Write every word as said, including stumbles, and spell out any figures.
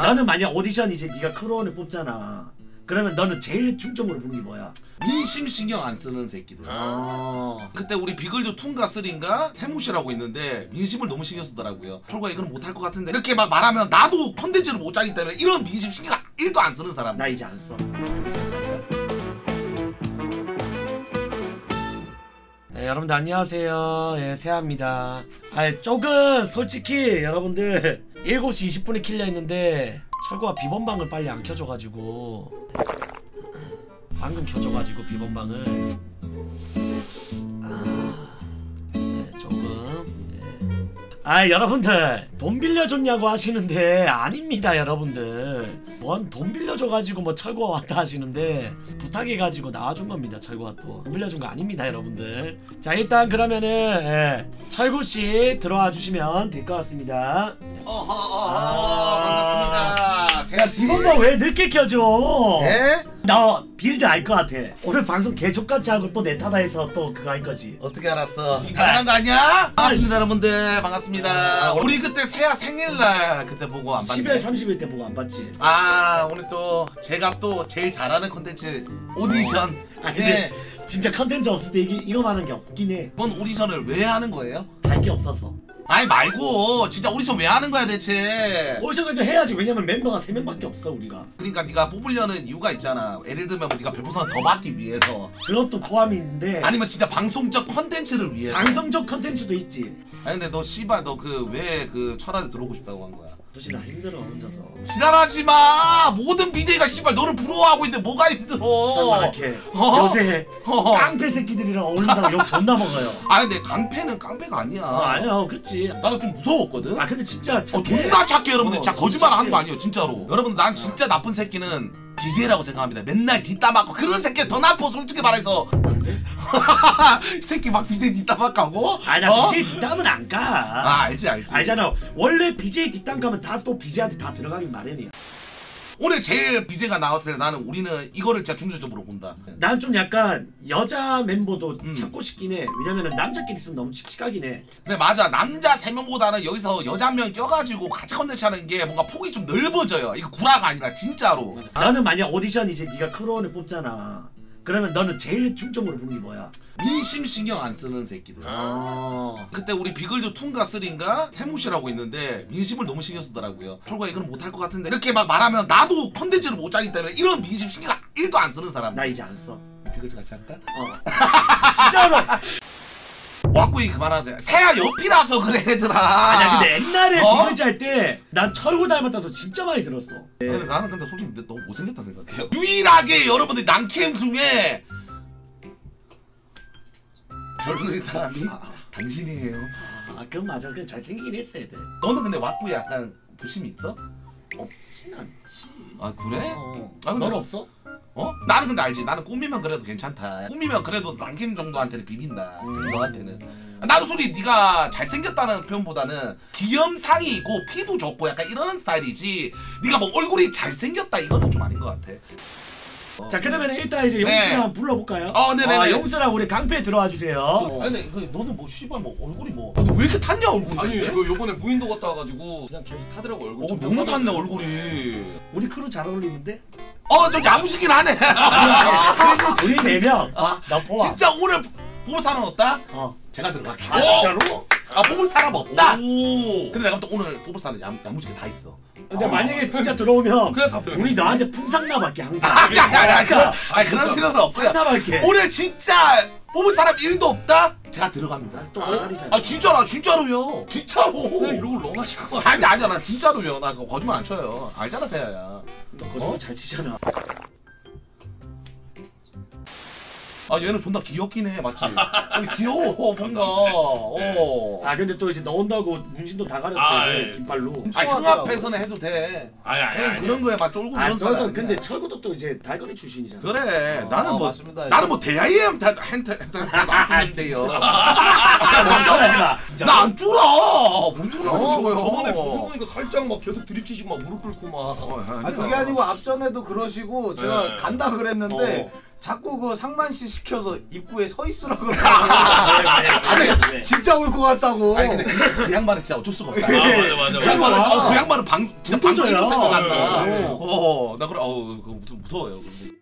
너는 만약 오디션 이제 네가 크로원을 뽑잖아. 그러면 너는 제일 중점으로 보는 게 뭐야? 민심 신경 안 쓰는 새끼들. 아 그때 우리 비글즈 투인가 쓰리인가 세무시라고 있는데 민심을 너무 신경 쓰더라고요. 철과 이거는 못할 것 같은데 이렇게 막 말하면 나도 컨텐츠를 못 짜기 때문에 이런 민심 신경 일도 안 쓰는 사람. 나 이제 안 써. 네, 여러분들 안녕하세요. 예, 세아입니다. 아, 조금 솔직히 여러분들 일곱 시 이십 분에 킬려 했는데 철구가 비번방을 빨리 안 켜줘가지고 방금 켜줘가지고 비번방을 아, 네, 조금 네. 아 여러분들 돈 빌려줬냐고 하시는데 아닙니다. 여러분들 뭔 돈 빌려줘가지고 뭐 철구가 왔다 하시는데 부탁해가지고 나와준 겁니다. 철구가 또 돈 빌려준 거 아닙니다. 여러분들 자 일단 그러면은 예, 철구씨 들어와 주시면 될 것 같습니다. 어허 어허 반갑습니다. 야 비번방 왜 늦게 켜줘? 예? 나 빌드 알 것 같아. 오늘 방송 개족같이 하고 또 내 타다 해서 또 그거 할 거지. 어떻게 알았어? 당연한 거 아니야? 반갑습니다 여러분들 반갑습니다. 아, 우리 그때 세아 생일날 그때 보고 안 봤네. 십일 월 삼십 일 때 보고 안 봤지. 아 오늘 또 제가 또 제일 잘하는 컨텐츠 오디션. 어. 아 근데 네. 진짜 컨텐츠 없을 때 이게 이거만 한 게 없긴 해. 이번 오디션을 왜 하는 거예요? 할 게 없어서. 아니 말고 진짜 오디션 왜 하는 거야 대체? 오디션 그래도 해야지. 왜냐면 멤버가 세 명밖에 없어 우리가. 그러니까 네가 뽑으려는 이유가 있잖아. 예를 들면 뭐 네가 별풍선 더 받기 위해서 그것도 포함이 있는데. 아니면 진짜 방송적 컨텐츠를 위해서. 방송적 컨텐츠도 있지. 아니 근데 너 씨발 너 그 왜 그 철학에 들어오고 싶다고 한 거야? 도시 나 힘들어 혼자서. 지랄하지 마. 모든 비제이가 씨발 너를 부러워하고 있는데 뭐가 힘들어? 이렇게 어? 요새 어. 깡패 새끼들이랑 어울린다고 욕 존나 먹어요. 아 근데 강패는 깡패가 아니야. 아, 아니야 그치. 나도 좀 무서웠거든. 아 근데 진짜 어, 착해. 존나 착해 여러분들. 어, 진짜 진짜 거짓말 하는 착해. 거 아니에요 진짜로. 여러분 난 진짜 나쁜 새끼는 비제이라고 생각합니다. 맨날 뒷담화고 그런 새끼 더 나빠 솔직히 말해서. 이 새끼 막 비제이 뒷담화 까고? 아니 나 어? 비제이 뒷담은 안 가. 아 알지 알지. 알잖아. 원래 비제이 뒷담 가면 다 또 비제이한테 다 들어가긴 마련이야. 오늘 제일 비제이가 나왔을 때 나는 우리는 이거를 진짜 중점적으로 본다. 난 좀 약간 여자 멤버도 음. 찾고 싶긴 해. 왜냐면은 남자끼리 있으면 너무 칙칙하긴 해. 근데 맞아 남자 세 명보다는 여기서 여자 한 명 껴가지고 같이 컨텐츠 하는 게 뭔가 폭이 좀 넓어져요. 이거 구라가 아니라 진짜로. 너는 만약 오디션 이제 네가 크로원을 뽑잖아. 그러면 너는 제일 중점으로 보는 게 뭐야? 민심 신경 안 쓰는 새끼들. 아 그때 우리 비글즈 투인가 쓰리인가 세무시라고 있는데 민심을 너무 신경 쓰더라고요. 철과 이거는 못할 것 같은데 이렇게 막 말하면 나도 컨텐츠를 못 짜기 때문에 이런 민심 신경 일도 안 쓰는 사람. 나 이제 안 써. 비글즈 같이 할까? 어 진짜로. 왁구이 그만하세요. 새야 옆이라서 그래 얘들아. 아니야 근데 옛날에 어? 비글즈 할 때 난 철구 닮았다서 진짜 많이 들었어. 근데 나는 근데 솔직히 너무 못생겼다 생각해요. 유일하게 여러분들 난캠 중에 별로인 사람이 아, 아. 당신이에요. 아 그건 맞아. 그냥 잘생기긴 했어 애들. 너는 근데 왁구에 약간 부심이 있어? 없진 않지. 아 그래? 어. 아, 근데- 넌 없어? 어? 나는 근데 알지. 나는 꾸미면 그래도 괜찮다. 꾸미면 그래도 남김 정도한테는 비빈다. 음. 너한테는. 나도 솔직히 네가 잘생겼다는 표현보다는 귀염상이 있고 피부 좋고 약간 이런 스타일이지. 네가 뭐 얼굴이 잘생겼다 이거는 좀 아닌 것 같아. 어. 자 그러면 일단 이제 네. 영수랑 한번 불러볼까요? 어, 네네네. 아, 영수랑 우리 강패 들어와 주세요. 아니 근데 그 너는 뭐 씨발 뭐 얼굴이 뭐 아, 너 왜 이렇게 탔냐 얼굴이? 아니 그 요번에 무인도 갔다 와가지고 그냥 계속 타더라고 얼굴. 어, 좀 너무 탔네 깜깜해. 얼굴이. 우리 크루 잘 어울리는데? 어 좀 야무지긴 하네. 우리 네 명. 아, 나 포함. 진짜 오늘 뽑을 사람 없다? 어. 제가 들어갈게. 아 진짜로? 아 뽑을 사람 없다. 오. 근데 내가 또 오늘 뽑을 사람 야, 야무지게 다 있어. 근데 만약에 진짜 들어오면 그냥 다 우리 너한테 풍상나밖에 항상. 아, 야, 야, 야, 진짜. 아니 그런 필요는 없어요. 상나밖에. 오늘 진짜 뽑을 사람 일도 없다? 제가 들어갑니다. 또 아가리잖아. 아 진짜로 진짜로요. 진짜로. 그냥 이러고 런하실 것 같아. 아니 아니야 나 진짜로요. 나 그거 거짓말 안 쳐요. 알잖아 세야야. 너 거짓말 어? 잘 치잖아. 아 얘는 존나 귀엽긴 해 맞지? 아니 귀여워 뭔가. 어. 아 근데 또 이제 너 온다고 문신도 다 가렸어. 아, 요 예. 긴팔로. 아 형 앞에서는 해도 돼. 아니 아니 형 아니. 그런 거에 막 쫄고 아 그런 사람. 너도 아니야. 근데 철구도 또 이제 달거리 출신이잖아. 그래 어, 나는 어, 뭐 맞습니다. 나는 뭐 대아이엠 다 한테 안되는데요. 거짓말하지 마. 진짜. 나 안 쫄아. 무슨 소리 하는 어, 거예요? 저번에 보고 보니까 살짝 막 계속 드립치시고 막 무릎 꿇고 막. 어, 아 그게 아니고 앞전에도 그러시고 제가 네. 간다 그랬는데 어. 자꾸 그 상만씨 시켜서 입구에 서 있으라 그러고 아니, 진짜 올 것 같다고. 아니 근데 그, 그 양반은 진짜 어쩔 수가 없다. 아, 맞아, 맞아, 그 양반은 맞아. 어, 그 양반은 방 진짜 방송도 분분자야. 생각난다. 어. 어, 나 그래 어우 그거 무서워요. 근데.